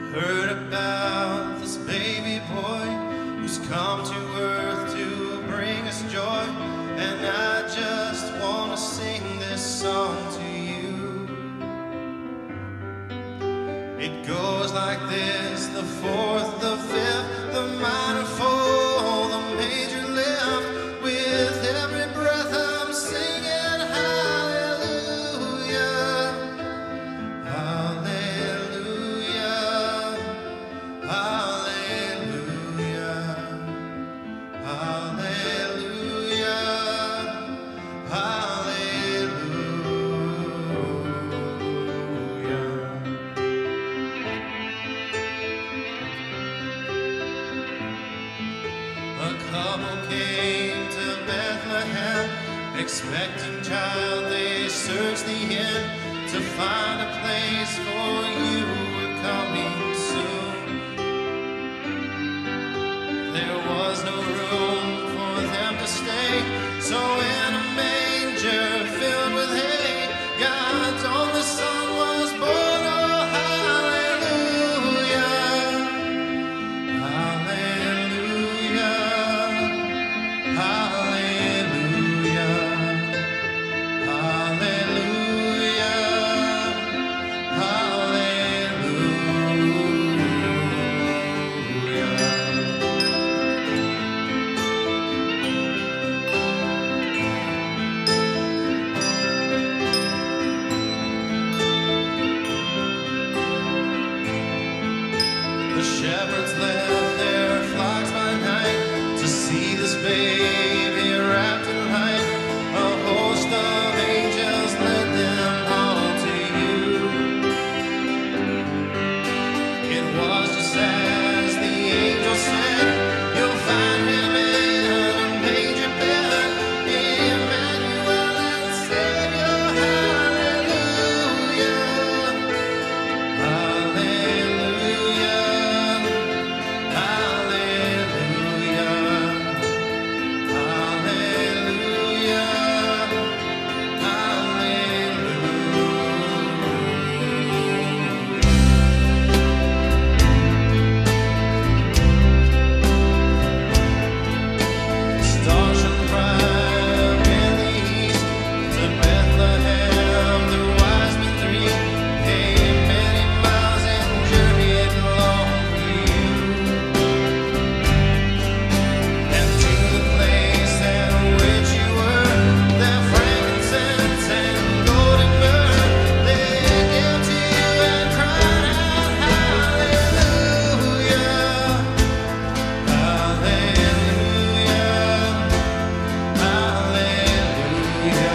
Heard about this baby boy who's come to earth to bring us joy, and I just want to sing this song to you. It goes like this: the fourth, the fifth, the minor fall, the major lift. With every breath I'm singing hallelujah, hallelujah, hallelujah, hallelujah, hallelujah. A couple came to Bethlehem, expecting child. They searched the inn to find a place, for you were coming soon. There was no room for them to stay, so in a manger filled with hay, God's only Son was born. Oh, hallelujah, hallelujah, hallelujah, hallelujah, The shepherds left their flocks by night to see this baby wrapped in light. A host of angels led them all to you. It was just as the angel said, you'll find him in a manger bed, Emmanuel and Savior. Hallelujah, hallelujah, hallelujah, hallelujah, Stars shone bright in the east. To Bethlehem the wise men three came many miles and journeyed long for you. And to the place at which you were, their frankincense and golden myrrh they gave to you and cried out, hallelujah, hallelujah, hallelujah,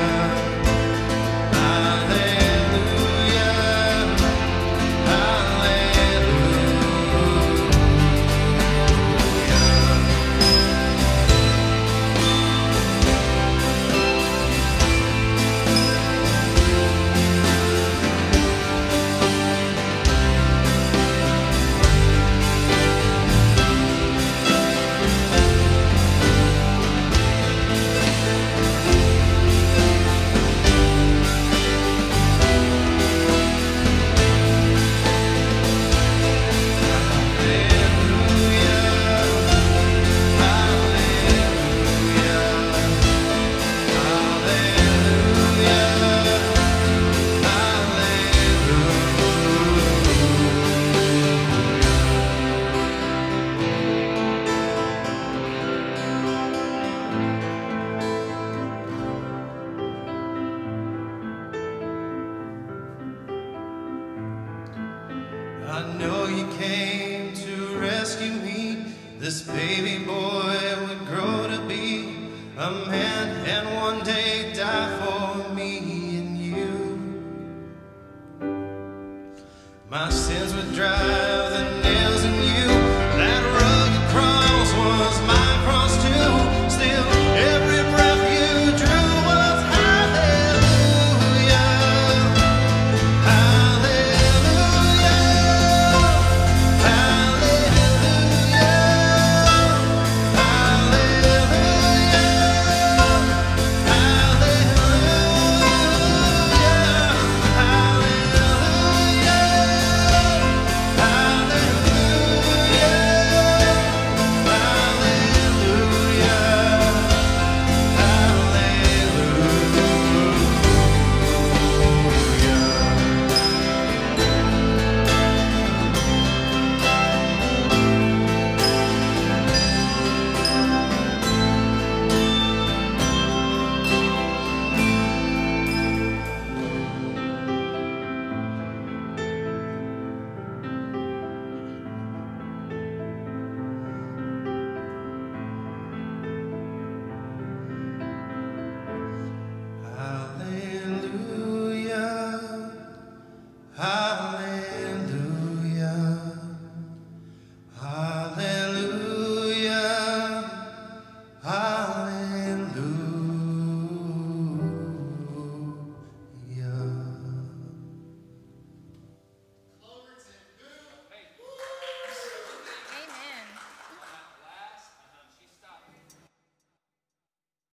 I know you came to rescue me. This baby boy would grow to be a man and one day die for me and you. My sins would drive the nails in you. That rugged cross was my cross too. Still, every breath you drew was hallelujah, hallelujah, hallelujah, hallelujah, hallelujah, hallelujah. darling.